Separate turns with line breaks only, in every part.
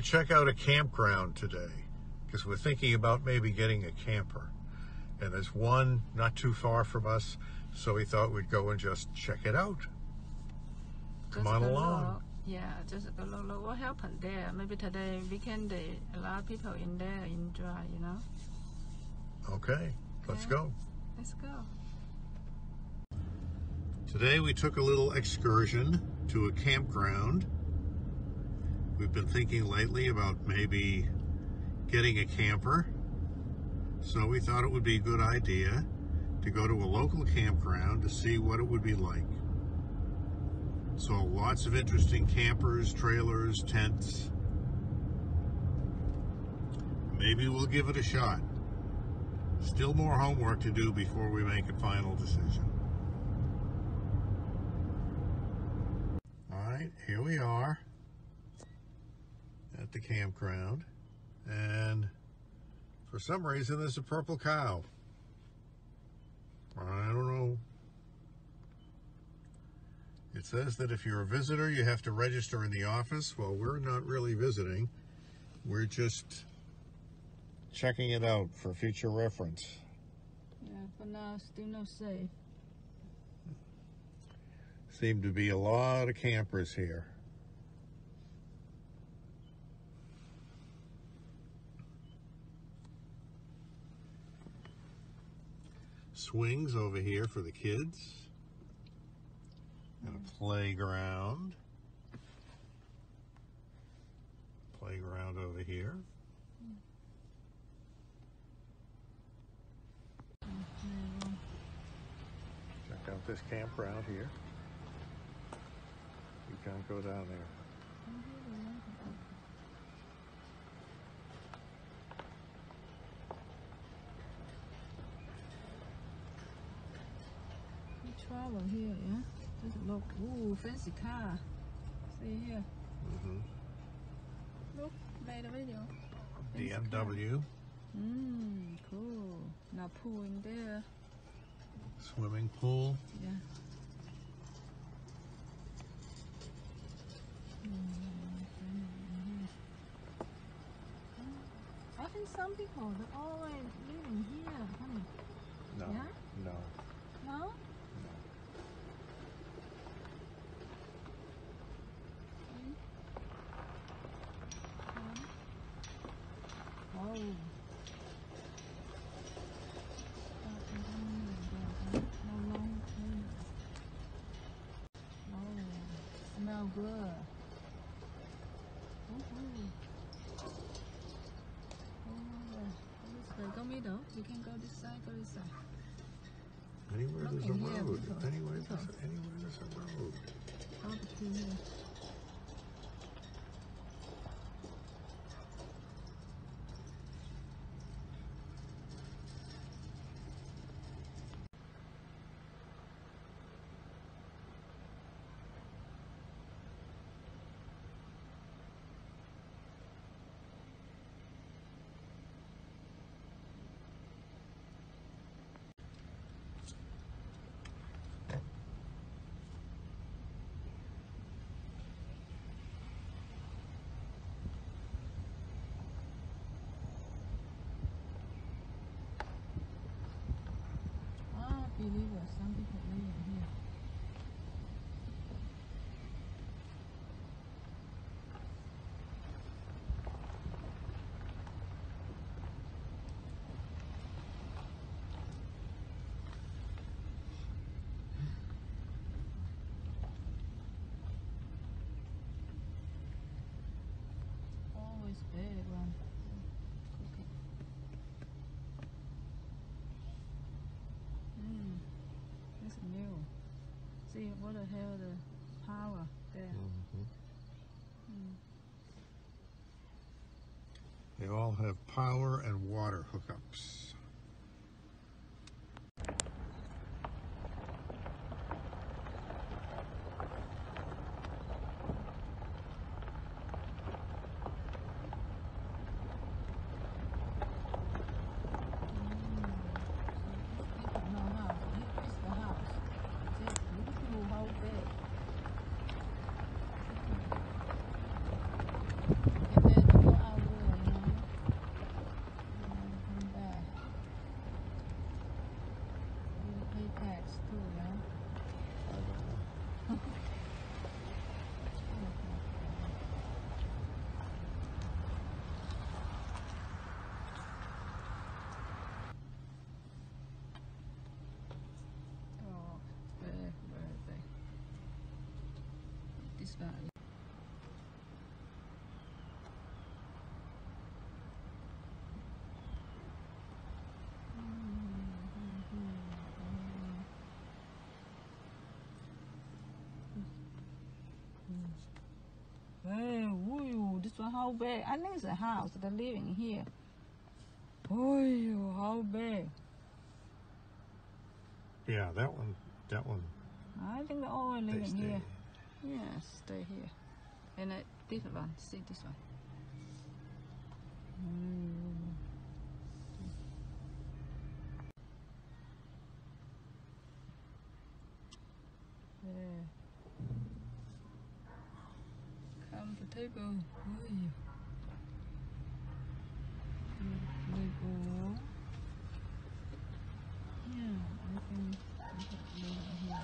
to check out a campground today because we're thinking about maybe getting a camper. And there's one not too far from us, so we thought we'd go and just check it out. Come on along.
Yeah, just go look what happened there. Maybe today weekend day, a lot of people in there enjoy, you know.
Okay, let's go.
Let's go.
Today we took a little excursion to a campground. We've been thinking lately about maybe getting a camper. So we thought it would be a good idea to go to a local campground to see what it would be like. So lots of interesting campers, trailers, tents. Maybe we'll give it a shot. Still more homework to do before we make a final decision. All right, here we are at the campground, and for some reason there's a purple cow. I don't know. It says that if you're a visitor, you have to register in the office. Well, we're not really visiting. We're just checking it out for future reference.
Yeah, for now, still not safe.
Seem to be a lot of campers here. Swings over here for the kids. And a playground. Playground over here. Check out this campground here. You can't go down there.
We travel here, yeah? Just look. Ooh, fancy car. See here. Look, made a video.
BMW.
Cool. Now pool in there.
Swimming pool.
Yeah. I think some people they always living here, honey.
No.
Yeah?
No.
No? Oh. Smell good. This way, go middle. You can go this side, go this side.
Anywhere there's a
Here,
road.
people.
Anywhere there's a road.
Barbecue here. Believe it, some people live here. Always big one. Okay. It's new. See what the hell the power there.
They all have power and water hookups.
And then that. Hey, woo, this one how big? I think it's a house. They're living here. Oh, how big?
Yeah, that one.
I think they're all
They
living
stay.
here. Yes, stay here. And this one, see this one. Yeah. Come to table. Table. Yeah, I can leave it here.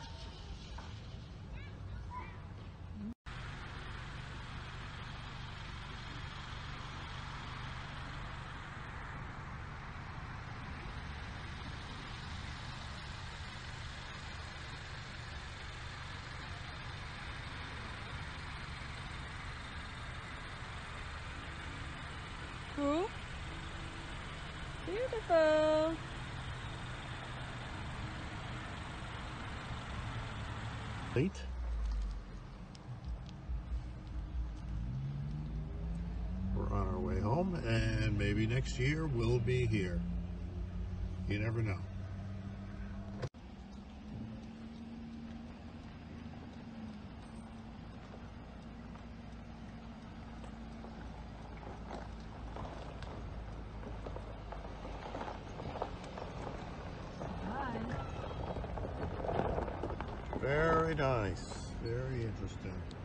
Cool. Beautiful.
Late. We're on our way home, and maybe next year we'll be here. You never know.
Bye.
Very nice. Very interesting.